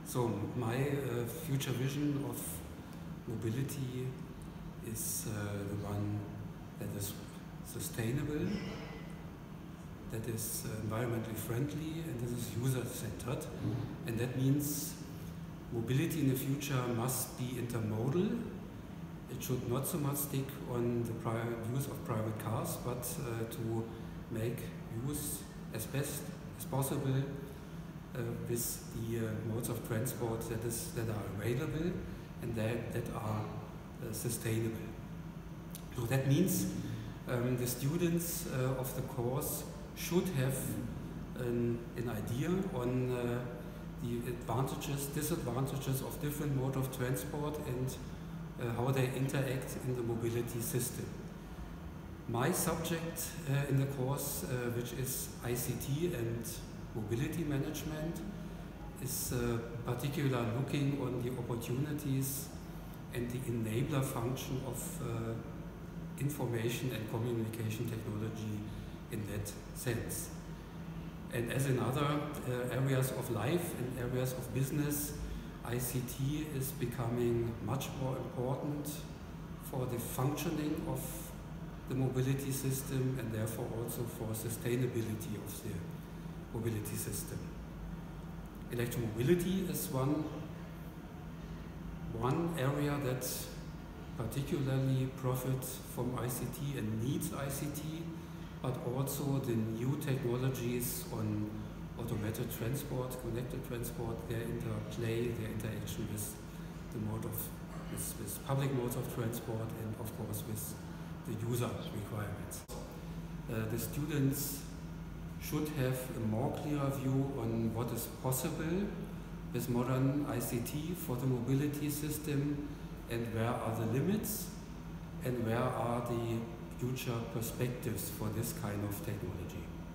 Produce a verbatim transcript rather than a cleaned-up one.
So my uh, future vision of mobility is uh, the one that is sustainable, that is uh, environmentally friendly, and that is user-centered. Mm-hmm. And that means mobility in the future must be intermodal. It should not so much stick on the use of private cars, but uh, to make use as best as possible uh, with the uh, modes of transport that is that are available and that, that are uh, sustainable. So that means um, the students uh, of the course should have an, an idea on uh, the advantages, disadvantages of different modes of transport and uh, how they interact in the mobility system. My subject uh, in the course, uh, which is I C T and mobility management, is uh, particularly looking on the opportunities and the enabler function of uh, information and communication technology in that sense. And as in other uh, areas of life and areas of business, I C T is becoming much more important for the functioning of the mobility system and therefore also for sustainability of the mobility system. Electromobility is one, one area that particularly profits from I C T and needs I C T, but also the new technologies on automated transport, connected transport, their interplay, their interaction with the mode of, with, with public modes of transport and of course with the user requirements. Uh, the students should have a more clear view on what is possible with modern I C T for the mobility system and where are the limits and where are the future perspectives for this kind of technology.